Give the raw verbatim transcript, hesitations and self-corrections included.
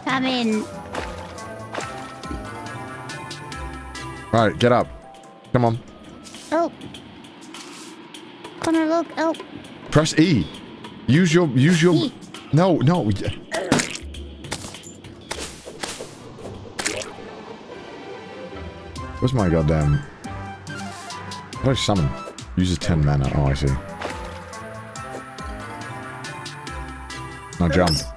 Coming. Alright, get up. Come on. Oh. Connor, look. Oh. Press E. Use your... Use your... E. No, no. Where's my goddamn... How do I summon? Uses ten mana. Oh, I see. Now jump.